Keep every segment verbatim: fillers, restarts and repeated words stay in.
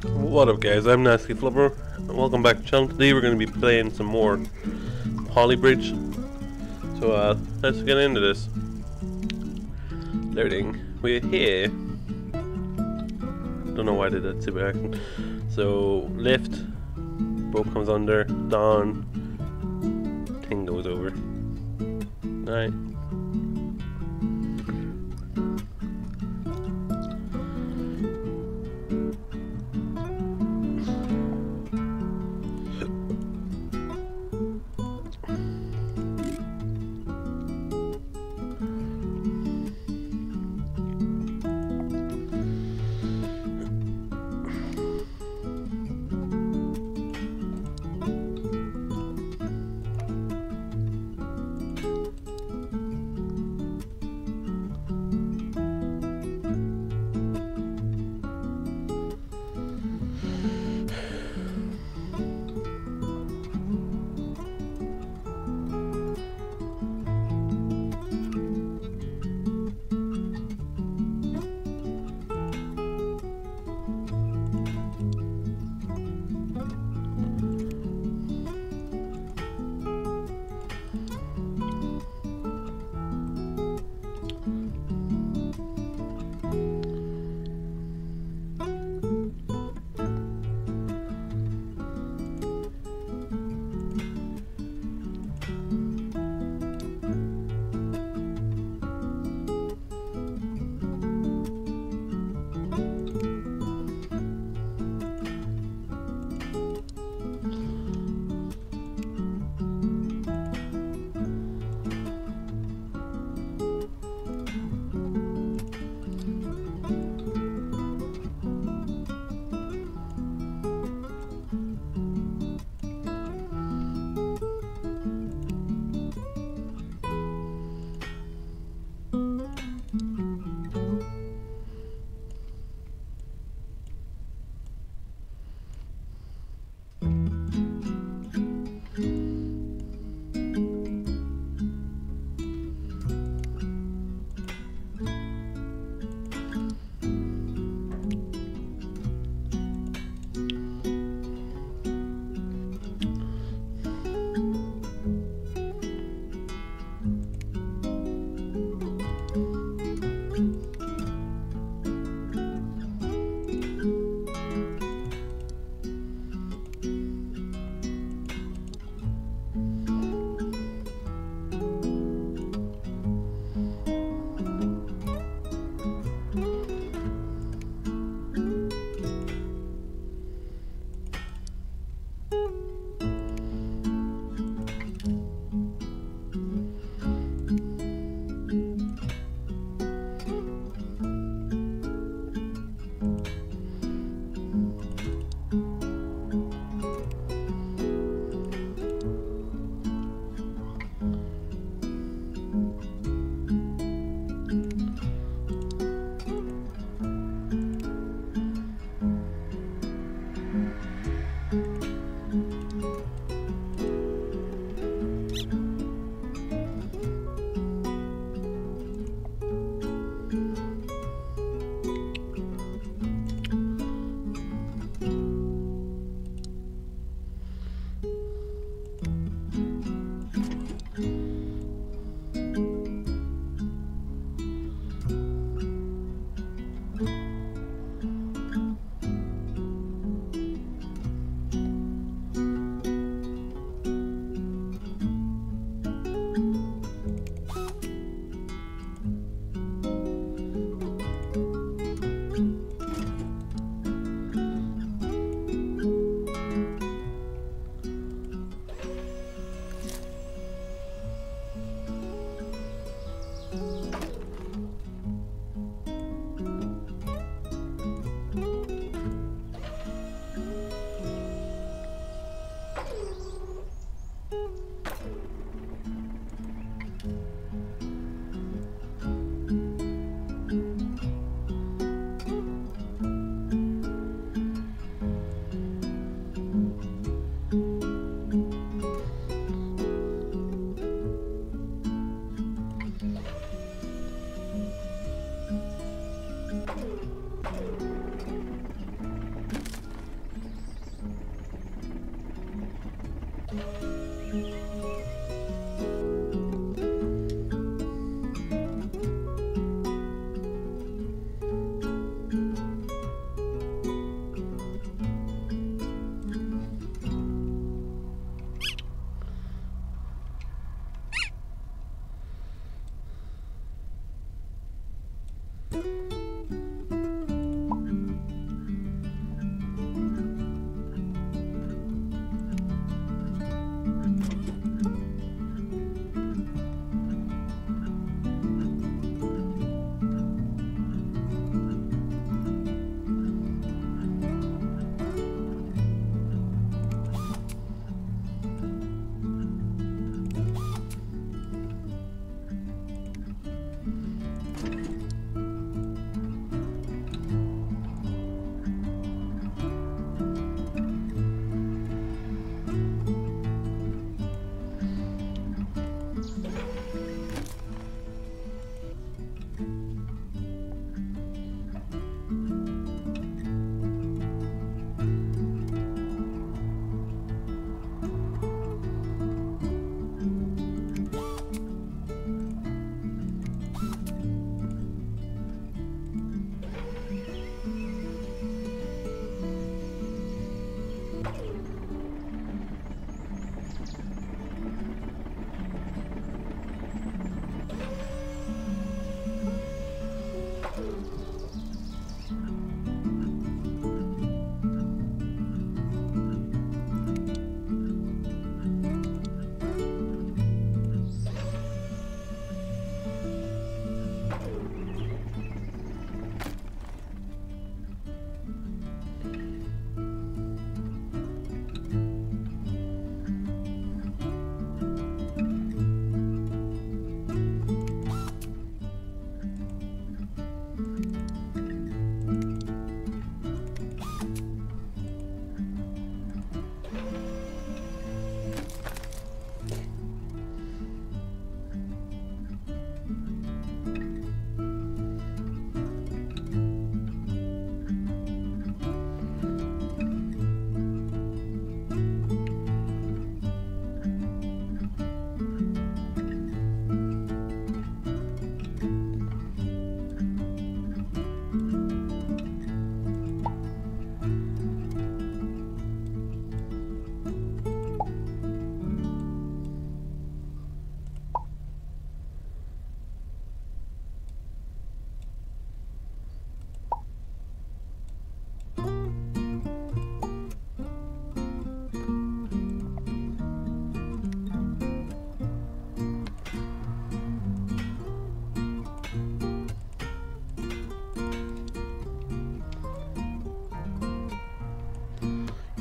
What up guys, I'm Nastyflubber and welcome back to the channel. Today we're going to be playing some more Poly Bridge. So uh, let's get into this. Loading. We're here. Don't know why I did that super action. So lift, boat comes under, down, thing goes over. Right.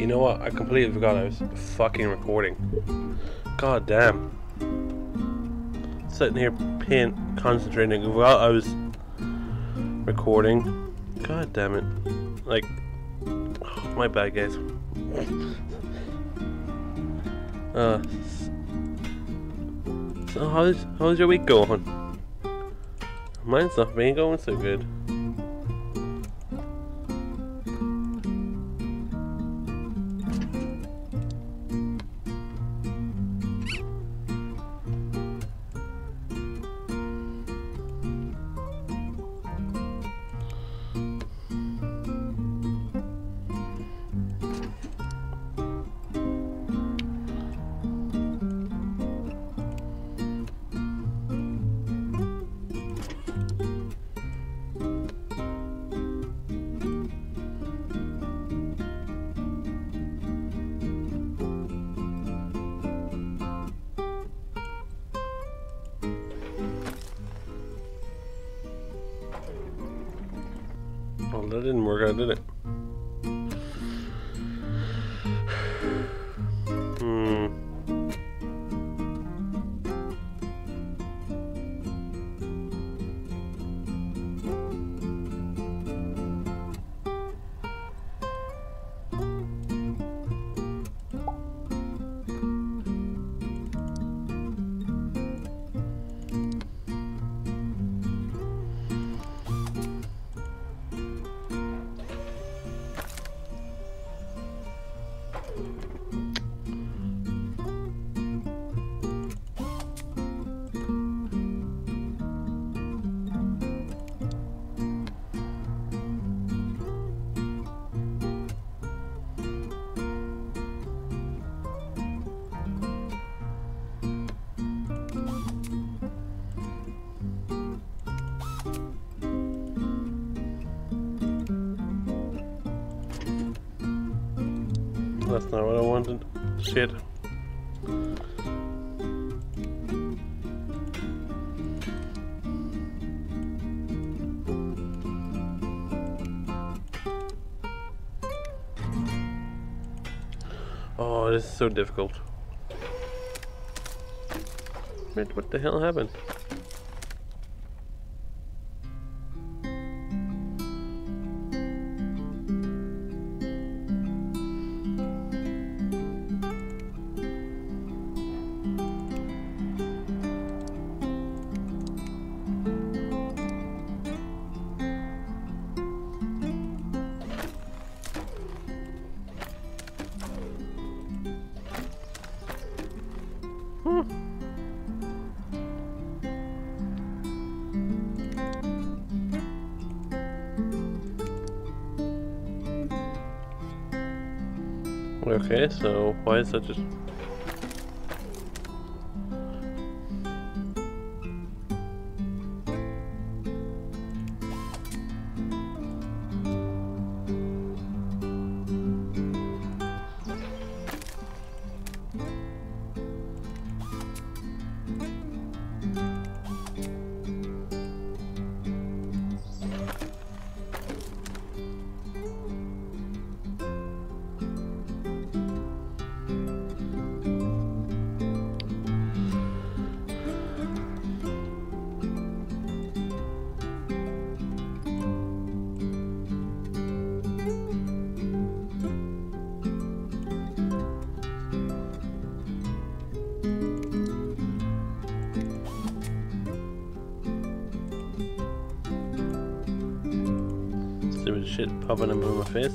You know what? I completely forgot I was fucking recording. God damn. Sitting here paying, concentrating. While I was recording. God damn it. Like, oh, my bad, guys. uh, so how's, how's your week going? Mine's not been going so good. Well, that didn't work out, did it? Hmm. That's not what I wanted. Shit. Oh, this is so difficult. What, what the hell happened? Hmm. Okay, so why is that just... Stupid shit popping up on my face.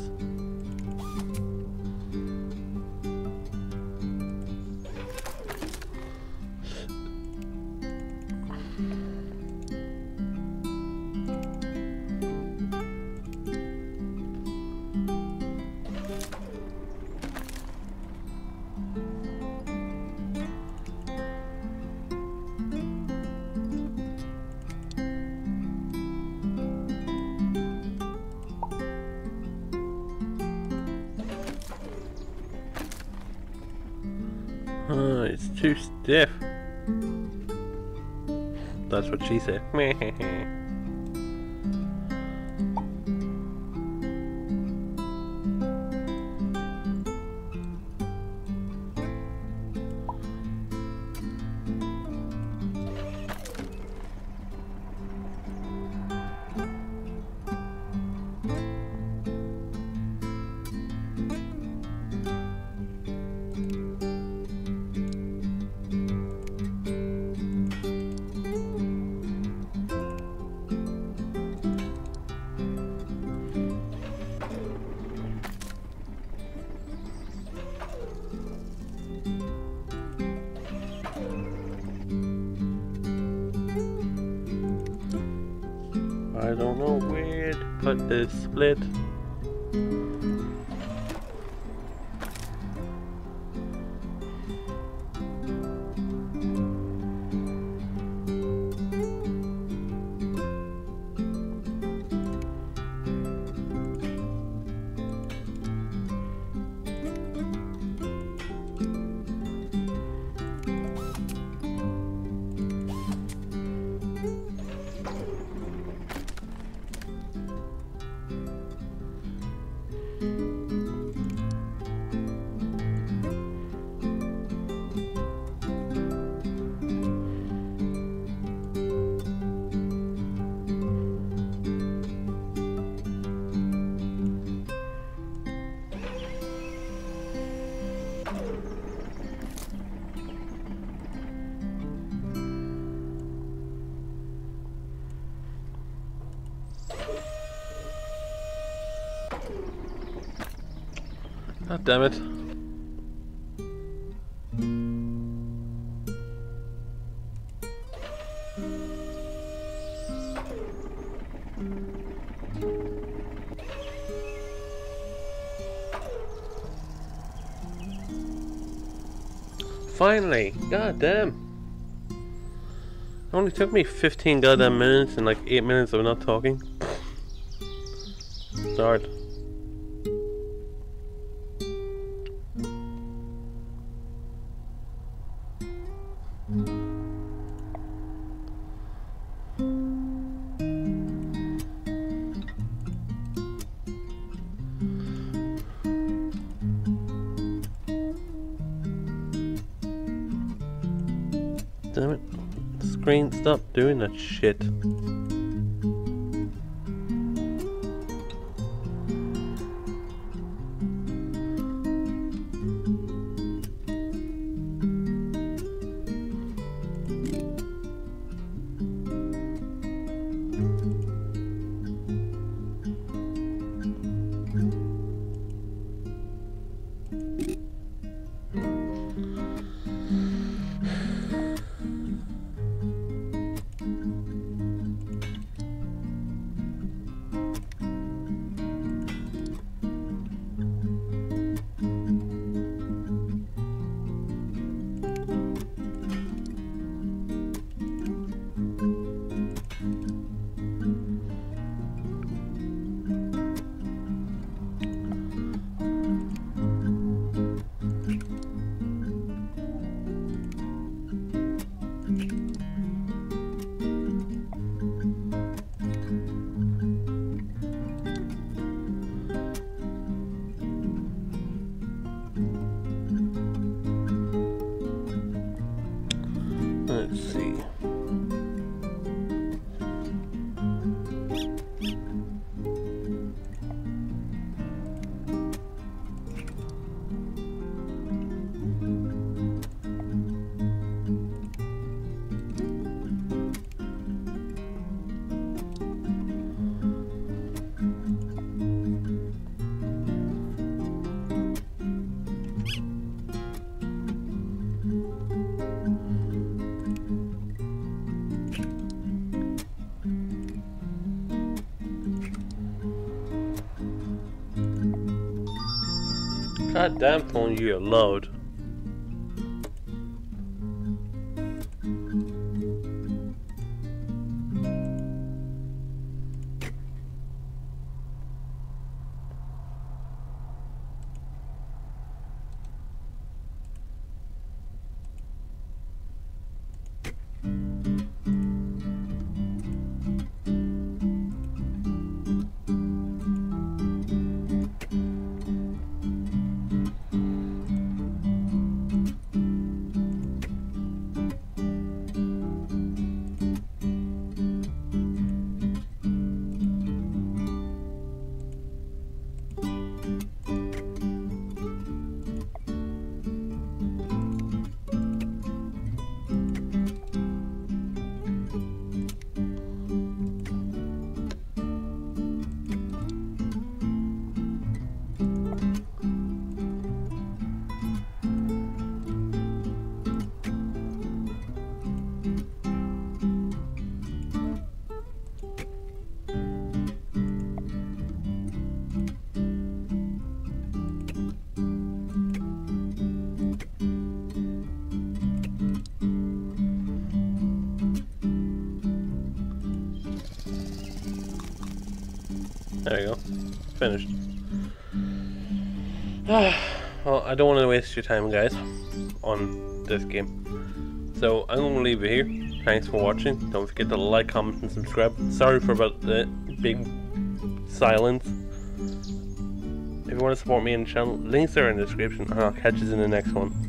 Oh, it's too stiff. That's what she said. don't know where to put this split. God damn it. Finally! God damn! It only took me fifteen goddamn minutes and like eight minutes of not talking. Start. Damn it. Screen, stop doing that shit. Let's see. God damn phone, you're loud. There you go. Finished. Well, I don't want to waste your time, guys, on this game. So I'm going to leave it here. Thanks for watching. Don't forget to like, comment, and subscribe. Sorry for about the big silence. If you want to support me in the channel, links are in the description, and I'll catch you in the next one.